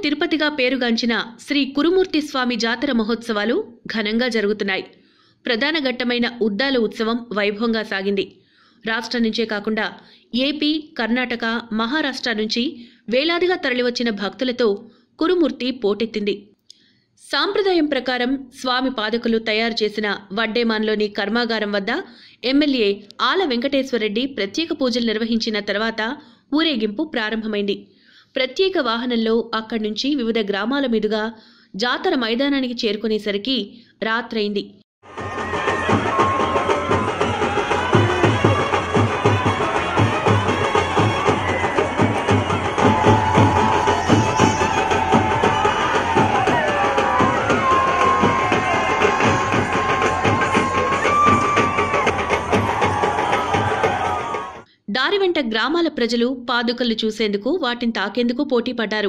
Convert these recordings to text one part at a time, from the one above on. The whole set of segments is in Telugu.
తిరుపతిగా పేరుగాంచిన శ్రీ కురుమూర్తి స్వామి జాతర మహోత్సవాలు ఘనంగా జరుగుతున్నాయి. ప్రధాన ఘట్టమైన ఉద్దాల ఉత్సవం వైభవంగా సాగింది. రాష్ట్రం నుంచే కాకుండా ఏపీ, కర్ణాటక, మహారాష్ట్ర నుంచి వేలాదిగా తరలివచ్చిన భక్తులతో కురుమూర్తి పోటెత్తింది. సాంప్రదాయం ప్రకారం స్వామి పాదకులు తయారు చేసిన వడ్డేమాన్లోని కర్మాగారం వద్ద ఎమ్మెల్యే ఆల వెంకటేశ్వరరెడ్డి ప్రత్యేక పూజలు నిర్వహించిన తర్వాత ఊరేగింపు ప్రారంభమైంది. ప్రత్యేక వాహనంలో అక్కడి నుంచి వివిధ గ్రామాల మీదుగా జాతర మైదానానికి చేరుకునేసరికి రాత్రైంది. దారి వెంట గ్రామాల ప్రజలు పాదుకలు చూసేందుకు, వాటిని తాకేందుకు పోటీ పడ్డారు.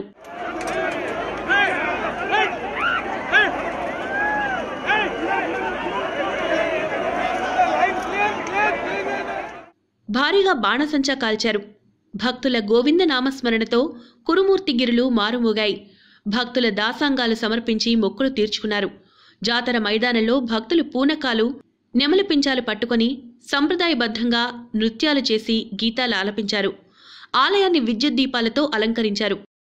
భారీగా బాణసంచా కాల్చారు. భక్తుల గోవింద నామస్మరణతో కురుమూర్తి గిరులు మారుమోగాయి. భక్తుల దాసాంగాలు సమర్పించి మొక్కులు తీర్చుకున్నారు. జాతర మైదానంలో భక్తులు పూనకాలు, నెమలి పించాలు పట్టుకొని సంప్రదాయబద్ధంగా నృత్యాలు చేసి గీతాలు ఆలపించారు. ఆలయాన్ని విద్యుత్ దీపాలతో అలంకరించారు.